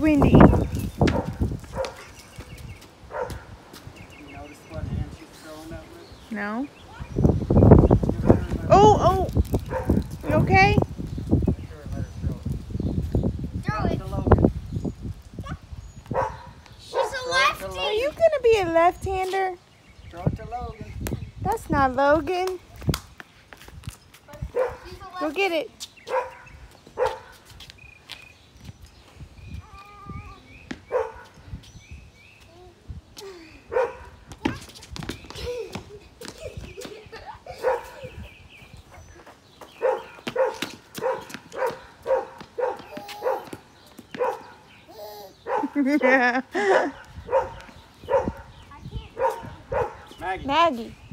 windy. You notice what hand she's throwing that with? No. Oh, oh. You okay? Throw it. To Logan. She's a lefty. Are you gonna be a left-hander? Throw it to Logan. That's not Logan. She's a Go get it. Yeah. Maggie. Maggie.